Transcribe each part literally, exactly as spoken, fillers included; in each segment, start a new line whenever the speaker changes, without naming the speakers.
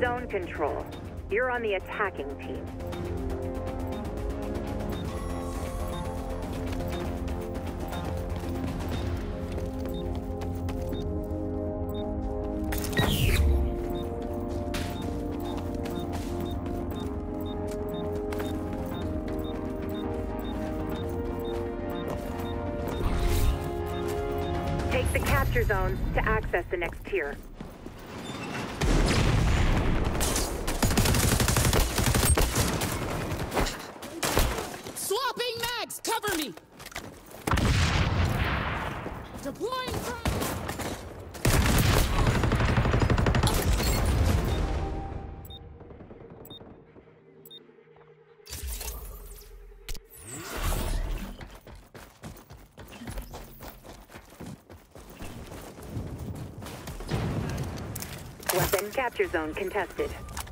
Zone control. You're on the attacking team. Take the capture zone to access the next tier.
Swapping mags! Cover me! Deploying front!
Weapon capture zone contested.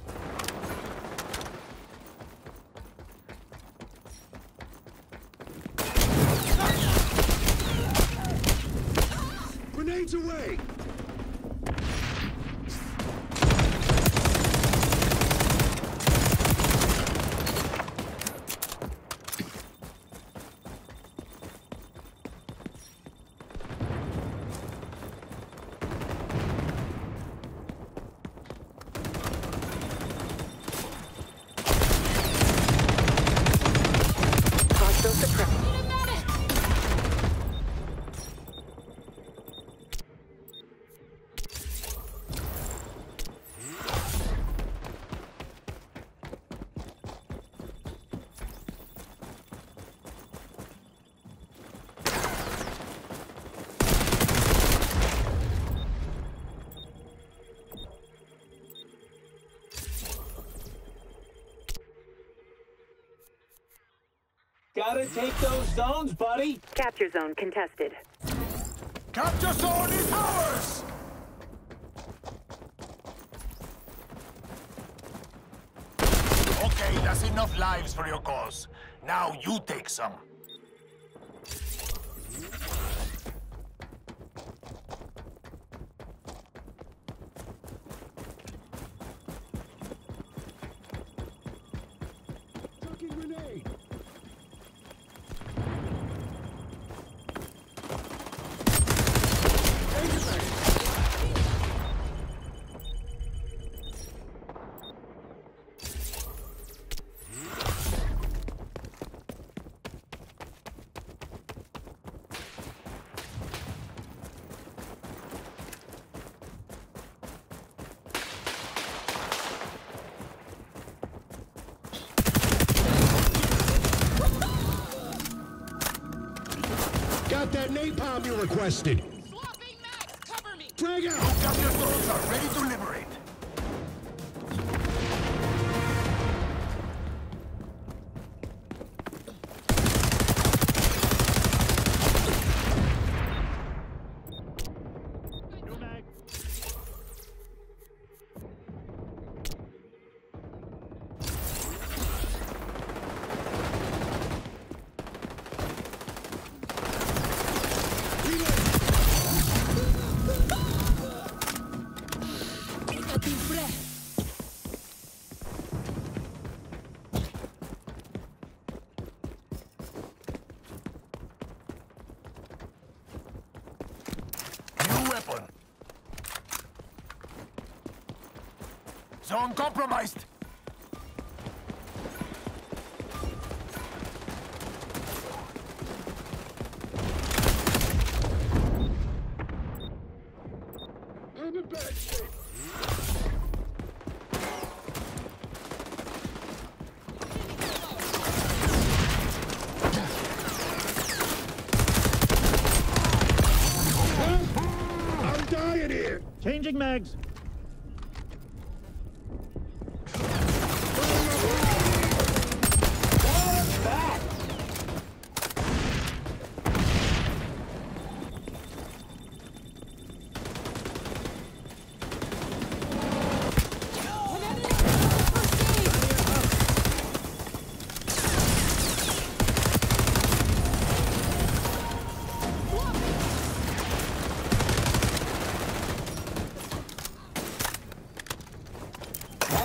Grenades away!
Hostile suppressed.
Gotta take those zones, buddy!
Capture zone contested.
Capture zone is ours! Okay, that's enough lives for your cause. Now you take some. Chucking grenade! Got that napalm you requested.
Swapping mags! Cover me!
Frag out! Your capture zones are ready to liberate.
New mag.
Take a deep breath.
New weapon. Zone compromised. I'm in bad shape. I'm dying here.
Changing mags.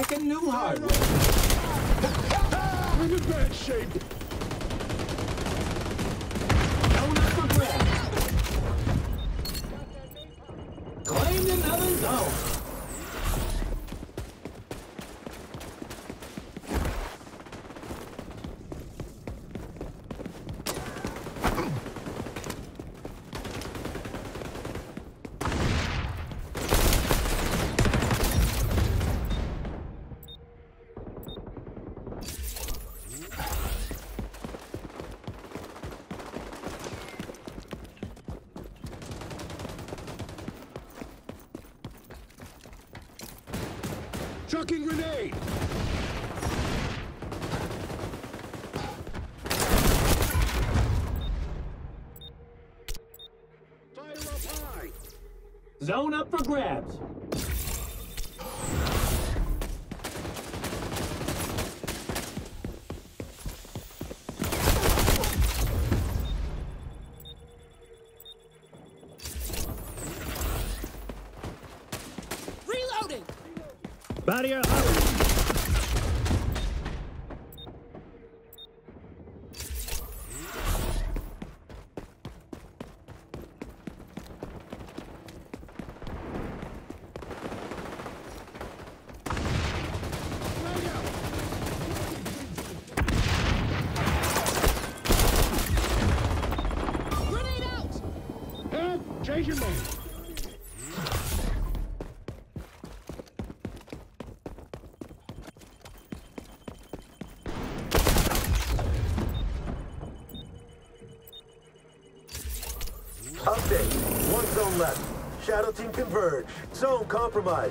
like a new hardware.
I'm in bad shape.
Zone up for grabs. Claimed another zone.
Chucking grenade! Fire up high!
Zone up for grabs.
Reloading!
Barrier out!
Grenade out!
Help! Changing mode!
Update. One zone left. Shadow team converge. Zone compromised.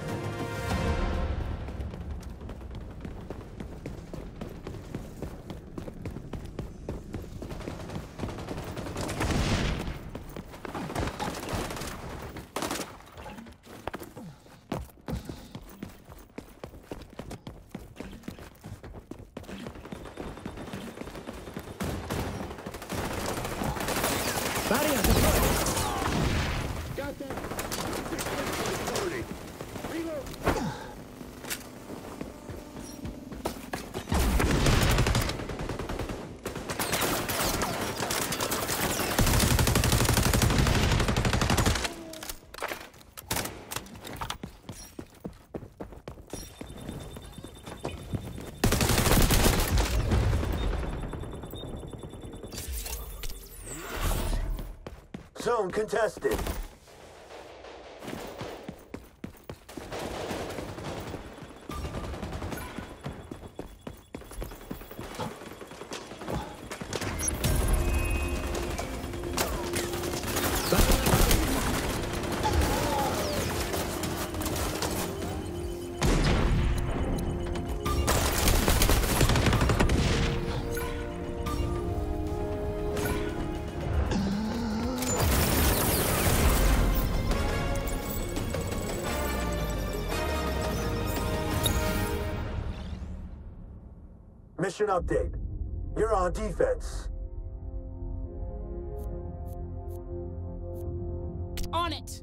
Barrier deployed!
Got that! Reload!
Zone contested. Mission update. You're on defense.
On it!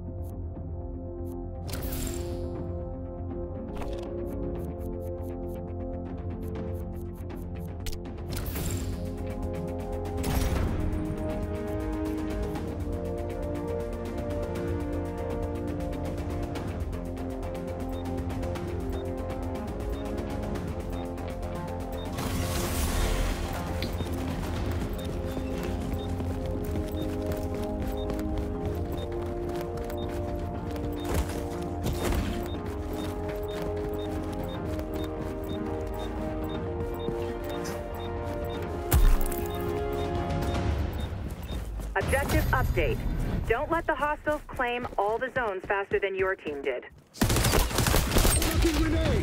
Objective update. Don't let the hostiles claim all the zones faster than your team did.
Chucking grenade!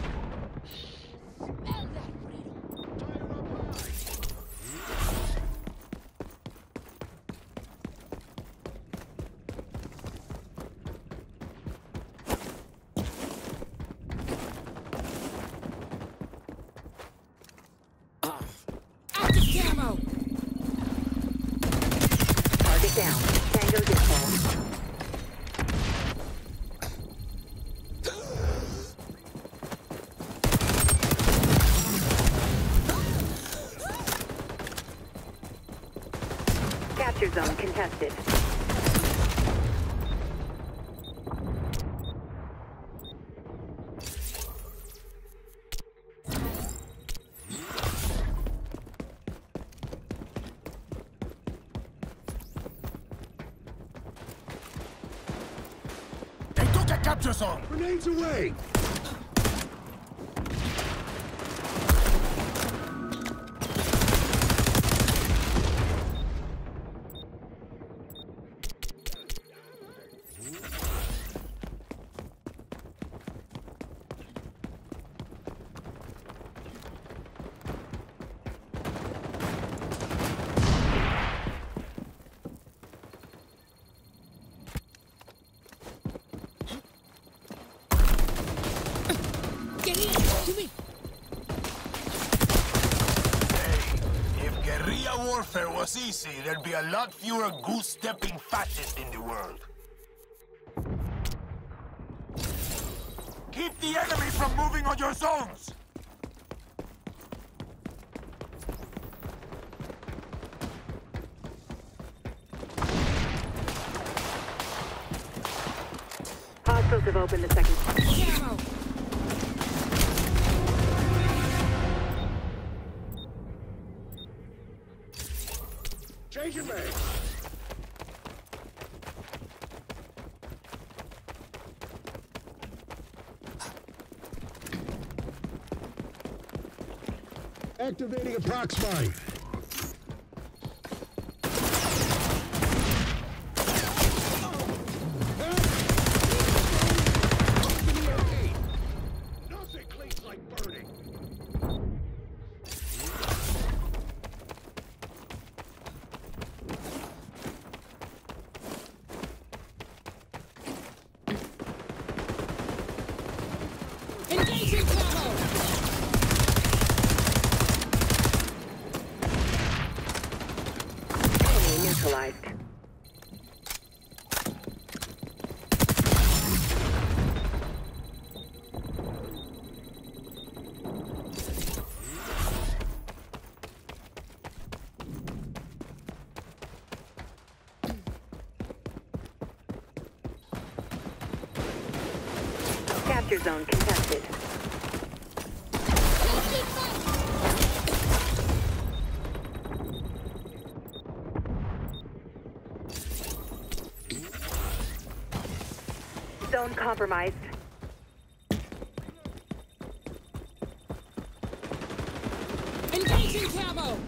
Active camo!
Target down. Tango default. zone contested.
They took a capture zone.
Grenades away!
Get in! To me!
If guerrilla warfare was easy, there'd be a lot fewer goose-stepping fascists in the world. Keep the enemy from moving on your zones!
Hostiles have opened the second.
Camo!
Changing mag! Activating a prox mine. Nothing cleans like burning.
Engaging camo!
Enemy neutralized. Capture zone contested. Zone compromised.
Engaging camo!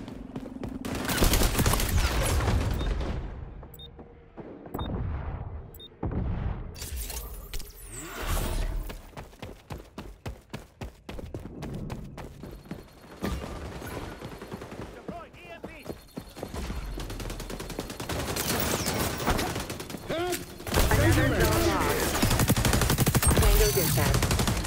Another zone lost. Tango dispatch.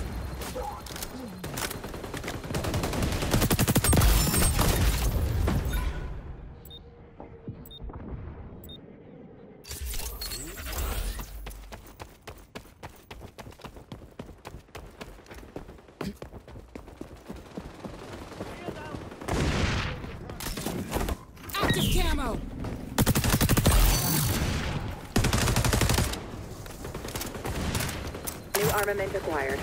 Active camo!
New armament acquired.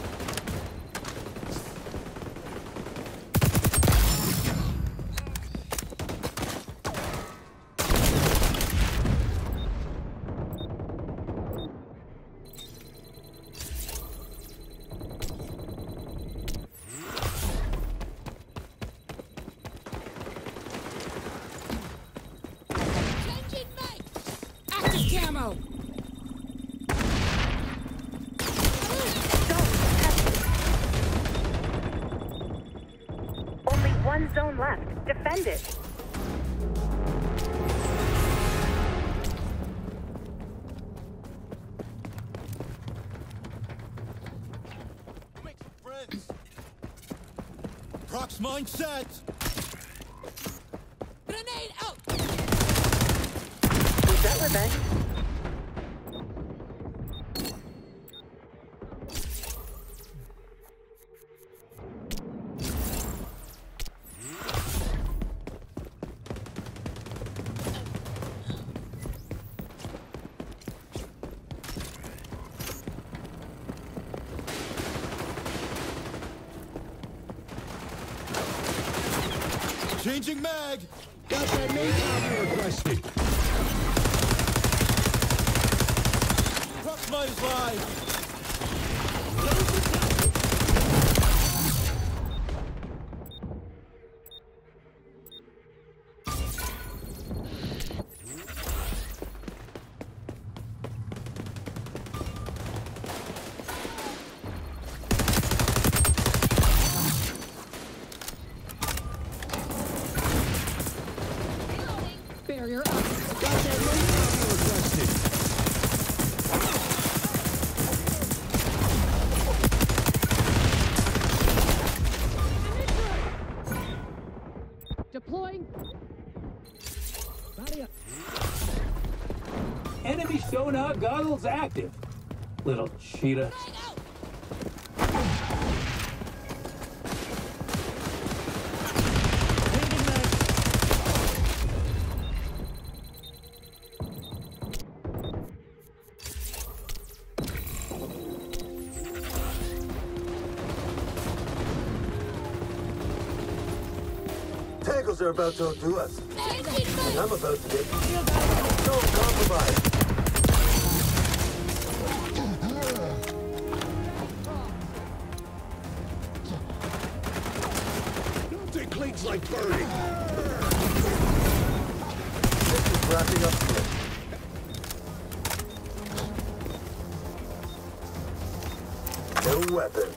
Changing mag! Active camo!
Only one zone left. Defend it.
Make some friends. Prox mine set.
Grenade out!
Is that revenge?
Changing mag.
Got that napalm you requested.
Proxmite is live.
Barrier up.
Got that napalm you requested.
Deploying.
Barrier.
Enemy sonar goggles active. Little cheetah.
Changing mag.
Tangles are about to outdo us. And I'm about to get no compromise.
Melted cleats like burning.
This is wrapping up here. No weapon.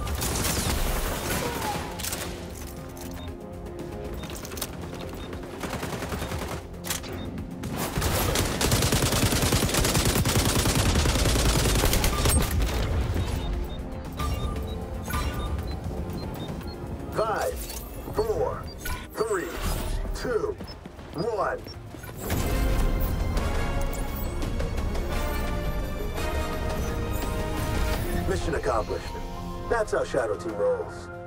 Five, four, three, two, one. Mission accomplished. That's how Shadow Team rolls.